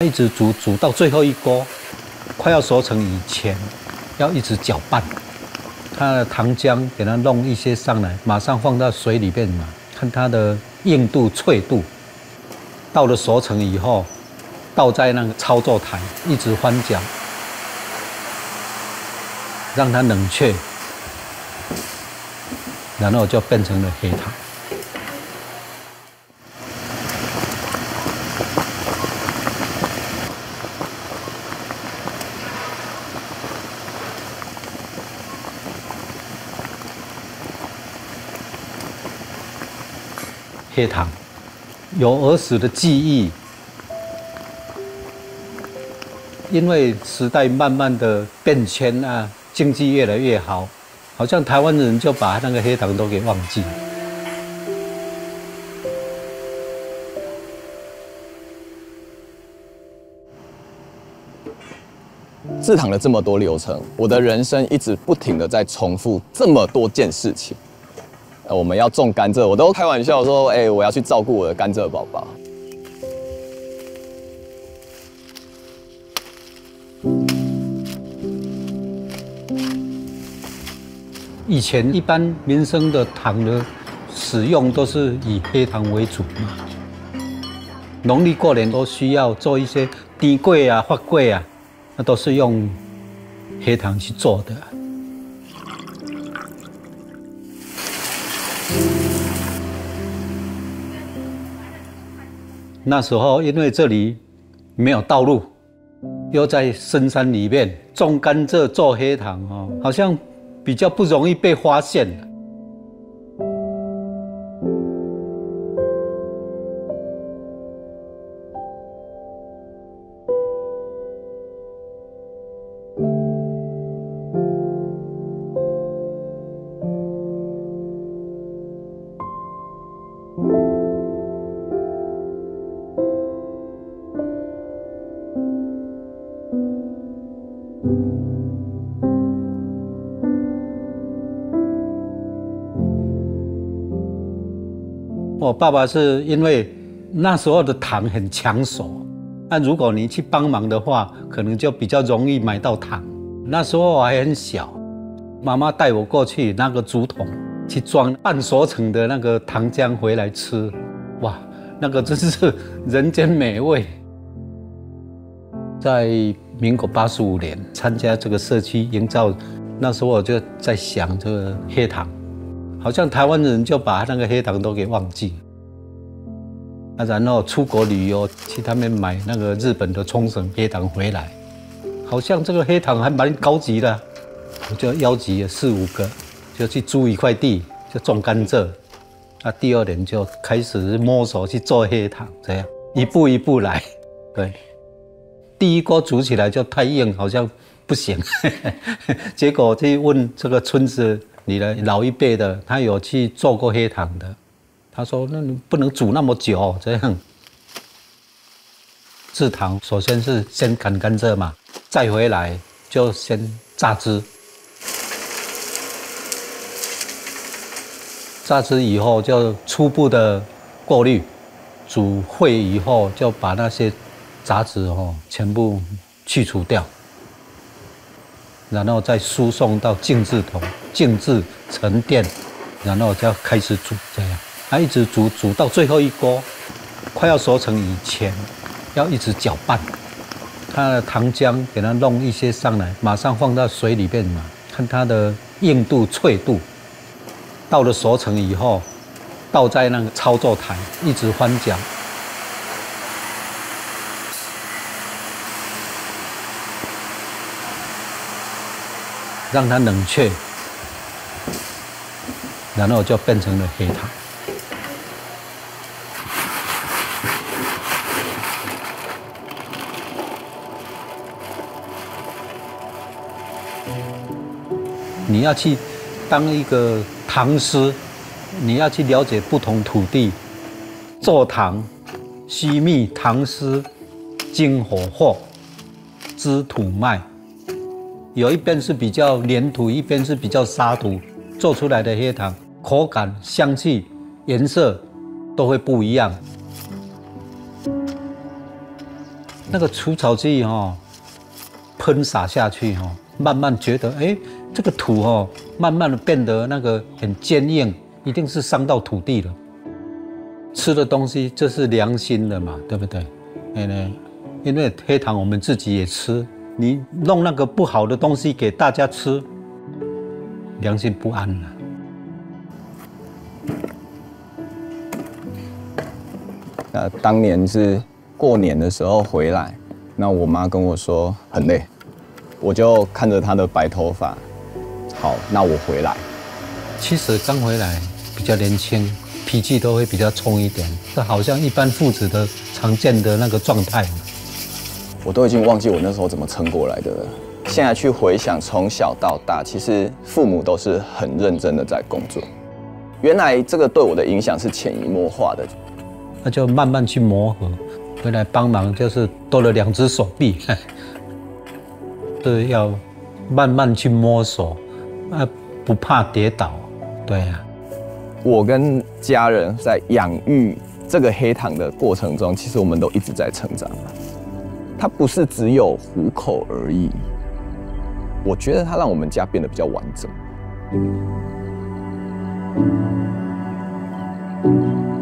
一直煮到最后一锅，快要熟成以前，要一直搅拌。它的糖浆给它弄一些上来，马上放到水里面嘛，看它的硬度、脆度。到了熟成以后，倒在那个操作台，一直翻搅，让它冷却，然后就变成了黑糖。黑糖有儿时的记忆，因为时代慢慢的变迁啊，经济越来越好，好像台湾人就把那个黑糖都给忘记了。 制糖了这么多流程，我的人生一直不停的在重复这么多件事情。我们要种甘蔗，我都开玩笑说，我要去照顾我的甘蔗宝宝。 以前一般民生的糖的使用都是以黑糖为主嘛。农历过年都需要做一些甜粿啊、发粿啊，那都是用黑糖去做的。那时候因为这里没有道路，又在深山里面种甘蔗做黑糖哦，好像比较不容易被发现。我爸爸是因为那时候的糖很抢手，那如果你去帮忙的话，可能就比较容易买到糖。那时候我还很小，妈妈带我过去拿个竹筒去装半熟成的那个糖浆回来吃，哇，那个真是人间美味。在民国85年参加这个社区营造，那时候我就在想这个黑糖。好像台湾人就把那个黑糖都给忘记了，然后出国旅游去他们买那个日本的冲绳黑糖回来，好像这个黑糖还蛮高级的，我就邀集了4、5个，就去租一块地，就种甘蔗。第2年就开始摸索去做黑糖，这样一步一步来。对，第一锅煮起来就太硬，好像不行，结果去问这个村子里的老一辈的，他有去做过黑糖的，他说：“那你不能煮那么久，这样。”制糖首先是先砍甘蔗嘛，再回来就先榨汁，榨汁以后就初步的过滤，煮沸以后就把那些杂质全部去除掉。然后再输送到静置桶，静置沉淀，然后就要开始煮，这样，一直煮到最后一锅，快要熟成以前，要一直搅拌。它的糖浆给它弄一些上来，马上放到水里面嘛，看它的硬度、脆度。到了熟成以后，倒在那个操作台，一直翻搅。让它冷却，然后就变成了黑糖。你要去当一个糖师，你要去了解不同土地做糖、须蜜、糖丝、精火候、知土脉。有一边是比较黏土，一边是比较沙土，做出来的黑糖口感、香气、颜色都会不一样。 那个除草剂喷洒下去慢慢觉得这个土慢慢的变得那个很坚硬，一定是伤到土地了。吃的东西这是良心的嘛，对不对？因为黑糖我们自己也吃，你弄那个不好的东西给大家吃，良心不安了。 当年是过年的时候回来，那我妈跟我说很累，我就看着她的白头发，好，那我回来。 其实刚回来比较年轻，脾气都会比较冲一点，这好像一般父子的常见的那个状态。 我都已经忘记我那时候怎么撑过来的了。现在去回想，从小到大，其实父母都是很认真的在工作。原来这个对我的影响是潜移默化的。 那就慢慢去磨合，回来帮忙就是多了2只手臂，是要慢慢去摸索，不怕跌倒，对呀。 我跟家人在养育这个黑糖的过程中，其实我们都一直在成长。它不是只有糊口而已，我觉得它让我们家变得比较完整。